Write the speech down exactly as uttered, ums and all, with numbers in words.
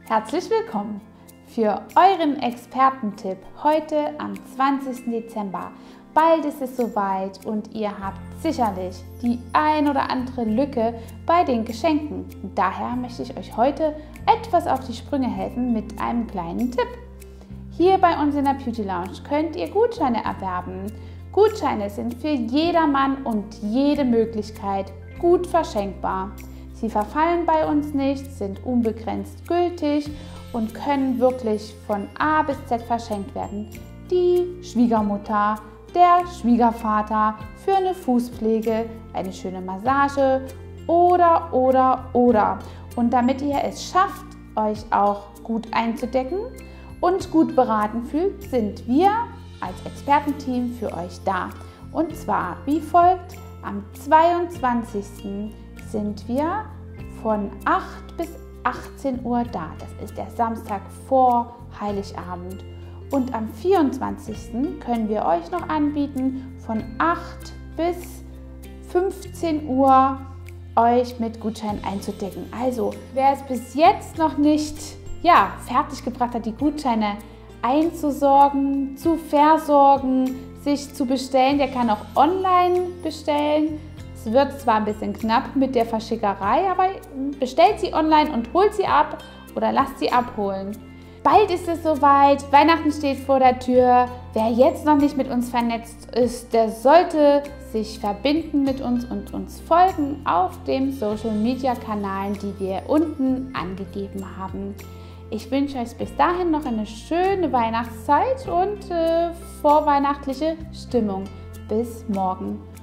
Herzlich willkommen für euren Expertentipp heute am zwanzigsten Dezember. Bald ist es soweit und ihr habt sicherlich die ein oder andere Lücke bei den Geschenken. Daher möchte ich euch heute etwas auf die Sprünge helfen mit einem kleinen Tipp. Hier bei uns in der Beauty Lounge könnt ihr Gutscheine erwerben. Gutscheine sind für jedermann und jede Möglichkeit gut verschenkbar. Sie verfallen bei uns nicht, sind unbegrenzt gültig und können wirklich von A bis Z verschenkt werden. Die Schwiegermutter, der Schwiegervater für eine Fußpflege, eine schöne Massage oder, oder, oder. Und damit ihr es schafft, euch auch gut einzudecken und gut beraten fühlt, sind wir als Expertenteam für euch da. Und zwar wie folgt: Am zweiundzwanzigsten sind wir von acht bis achtzehn Uhr da. Das ist der Samstag vor Heiligabend. Und am vierundzwanzigsten können wir euch noch anbieten, von acht bis fünfzehn Uhr euch mit Gutscheinen einzudecken. Also, wer es bis jetzt noch nicht ja, fertiggebracht hat, die Gutscheine einzusorgen, zu versorgen, sich zu bestellen, der kann auch online bestellen. Es wird zwar ein bisschen knapp mit der Verschickerei, aber bestellt sie online und holt sie ab oder lasst sie abholen. Bald ist es soweit, Weihnachten steht vor der Tür. Wer jetzt noch nicht mit uns vernetzt ist, der sollte sich verbinden mit uns und uns folgen auf den Social Media Kanälen, die wir unten angegeben haben. Ich wünsche euch bis dahin noch eine schöne Weihnachtszeit und äh, vorweihnachtliche Stimmung. Bis morgen.